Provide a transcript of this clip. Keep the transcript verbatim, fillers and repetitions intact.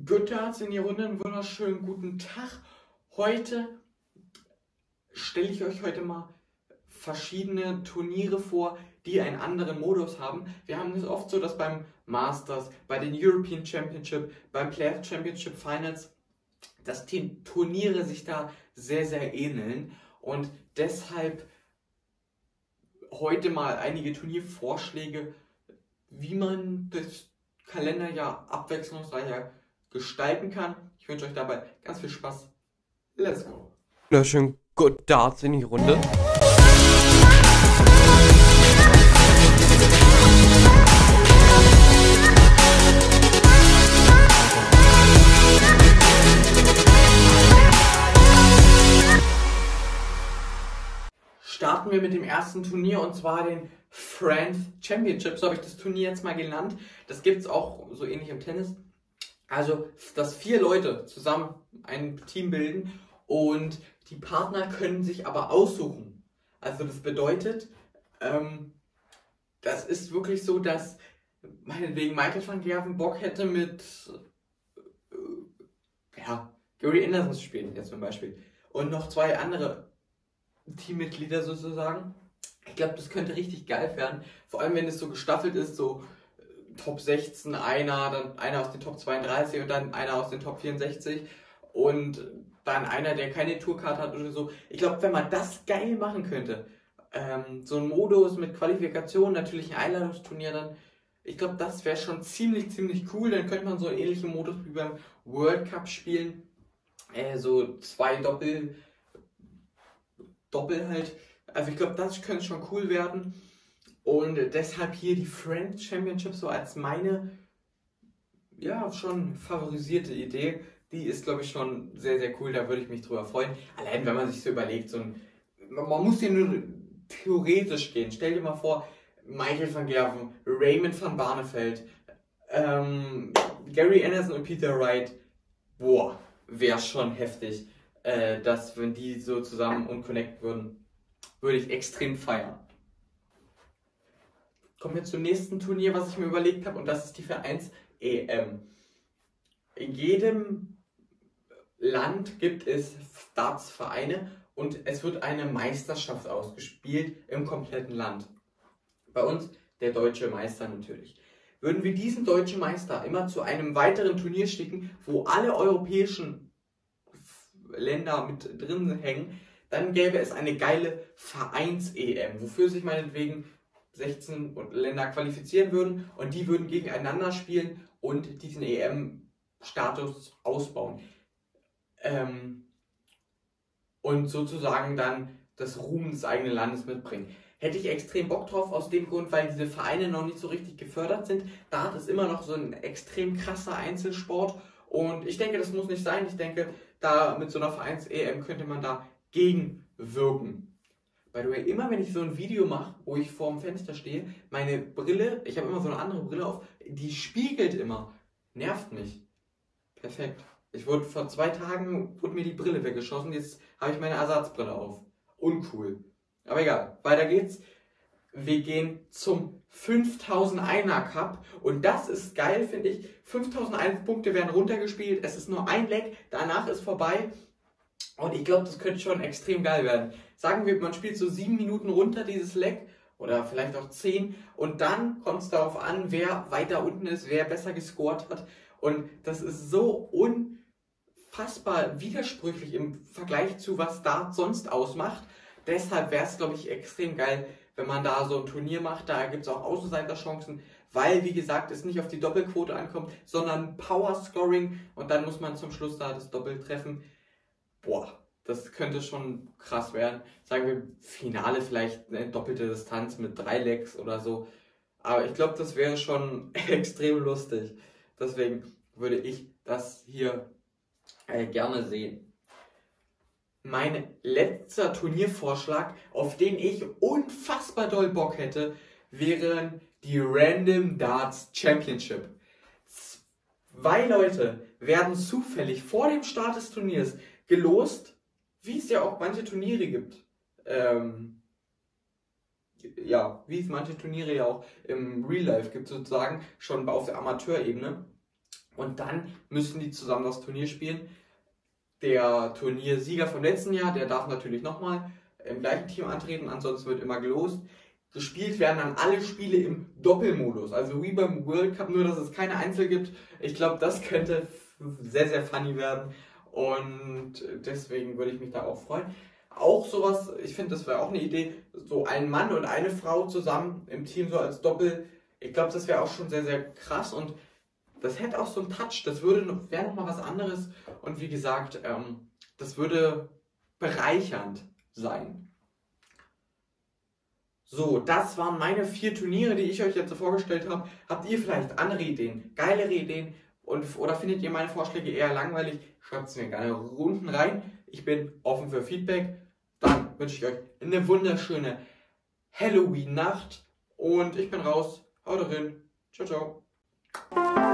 Good Darts in die Runde, einen wunderschönen guten Tag. Heute stelle ich euch heute mal verschiedene Turniere vor, die einen anderen Modus haben. Wir haben es oft so, dass beim Masters, bei den European Championship, beim Players Championship Finals, dass die Turniere sich da sehr, sehr ähneln. Und deshalb heute mal einige Turniervorschläge, wie man das Kalenderjahr abwechslungsreicher gestalten kann. Ich wünsche euch dabei ganz viel Spaß. Let's go! Wunderschön Good Darts in die Runde. Starten wir mit dem ersten Turnier, und zwar den France Championship. So habe ich das Turnier jetzt mal genannt. Das gibt es auch so ähnlich im Tennis. Also, dass vier Leute zusammen ein Team bilden und die Partner können sich aber aussuchen. Also das bedeutet, ähm, das ist wirklich so, dass meinetwegen Michael van Gerwen Bock hätte mit äh, ja, Gary Anderson zu spielen, jetzt zum Beispiel. Und noch zwei andere Teammitglieder sozusagen. Ich glaube, das könnte richtig geil werden. Vor allem, wenn es so gestaffelt ist, so Top sechzehn, einer, dann einer aus den Top zweiunddreißig und dann einer aus den Top vierundsechzig und dann einer, der keine Tourcard hat oder so. Ich glaube, wenn man das geil machen könnte, ähm, so ein Modus mit Qualifikation, natürlich ein Einladungsturnier dann, ich glaube, das wäre schon ziemlich, ziemlich cool. Dann könnte man so einen ähnlichen Modus wie beim World Cup spielen. Äh, so zwei Doppel, Doppel halt. Also ich glaube, das könnte schon cool werden. Und deshalb hier die French Championship so als meine, ja, schon favorisierte Idee. Die ist, glaube ich, schon sehr, sehr cool. Da würde ich mich drüber freuen. Allein, wenn man sich so überlegt, so ein, man muss hier nur theoretisch gehen. Stell dir mal vor, Michael van Gerwen, Raymond van Barneveld, ähm, Gary Anderson und Peter Wright. Boah, wäre schon heftig, äh, dass, wenn die so zusammen und connect würden, würde ich extrem feiern. Kommen wir zum nächsten Turnier, was ich mir überlegt habe, und das ist die Vereins-E M. In jedem Land gibt es Darts-Vereine und es wird eine Meisterschaft ausgespielt im kompletten Land. Bei uns der deutsche Meister natürlich. Würden wir diesen deutschen Meister immer zu einem weiteren Turnier schicken, wo alle europäischen Länder mit drin hängen, dann gäbe es eine geile Vereins-E M, wofür sich meinetwegen sechzehn Länder qualifizieren würden und die würden gegeneinander spielen und diesen E M-Status ausbauen. Ähm, und sozusagen dann das Ruhm des eigenen Landes mitbringen. Hätte ich extrem Bock drauf, aus dem Grund, weil diese Vereine noch nicht so richtig gefördert sind. Dart ist immer noch so ein extrem krasser Einzelsport und ich denke, das muss nicht sein. Ich denke, da mit so einer Vereins-E M könnte man da gegenwirken. By the way, immer wenn ich so ein Video mache, wo ich vorm Fenster stehe, meine Brille, ich habe immer so eine andere Brille auf, die spiegelt immer. Nervt mich. Perfekt. Ich wurde vor zwei Tagen, wurde mir die Brille weggeschossen, jetzt habe ich meine Ersatzbrille auf. Uncool. Aber egal, weiter geht's. Wir gehen zum fünftausend-Einer Cup und das ist geil, finde ich. fünftausend Punkte werden runtergespielt, es ist nur ein Leg, danach ist vorbei. Und ich glaube, das könnte schon extrem geil werden. Sagen wir, man spielt so sieben Minuten runter dieses Leg oder vielleicht auch zehn und dann kommt es darauf an, wer weiter unten ist, wer besser gescored hat. Und das ist so unfassbar widersprüchlich im Vergleich zu, was Dart sonst ausmacht. Deshalb wäre es, glaube ich, extrem geil, wenn man da so ein Turnier macht. Da gibt es auch Außenseiterchancen, weil, wie gesagt, es nicht auf die Doppelquote ankommt, sondern Power Scoring und dann muss man zum Schluss da das Doppel treffen. Boah, das könnte schon krass werden. Sagen wir Finale vielleicht eine doppelte Distanz mit drei Legs oder so. Aber ich glaube, das wäre schon extrem lustig. Deswegen würde ich das hier äh, gerne sehen. Mein letzter Turniervorschlag, auf den ich unfassbar doll Bock hätte, wären die Random Darts Championship. Zwei Leute werden zufällig vor dem Start des Turniers gelost, wie es ja auch manche Turniere gibt. Ähm, ja, wie es manche Turniere ja auch im Real Life gibt, sozusagen, schon auf der Amateurebene. Und dann müssen die zusammen das Turnier spielen. Der Turniersieger vom letzten Jahr, der darf natürlich nochmal im gleichen Team antreten, ansonsten wird immer gelost. Gespielt werden dann alle Spiele im Doppelmodus, also wie beim World Cup, nur dass es keine Einzel gibt. Ich glaube, das könnte sehr, sehr funny werden und deswegen würde ich mich da auch freuen. Auch sowas, ich finde, das wäre auch eine Idee, so ein Mann und eine Frau zusammen im Team, so als Doppel. Ich glaube, das wäre auch schon sehr, sehr krass und das hätte auch so einen Touch, das würde wäre nochmal was anderes und wie gesagt, ähm, das würde bereichernd sein. So, das waren meine vier Turniere, die ich euch jetzt so vorgestellt habe. Habt ihr vielleicht andere Ideen, geilere Ideen und, oder findet ihr meine Vorschläge eher langweilig? Schreibt es mir gerne unten rein. Ich bin offen für Feedback. Dann wünsche ich euch eine wunderschöne Halloween-Nacht und ich bin raus. Haut rein. Ciao, ciao.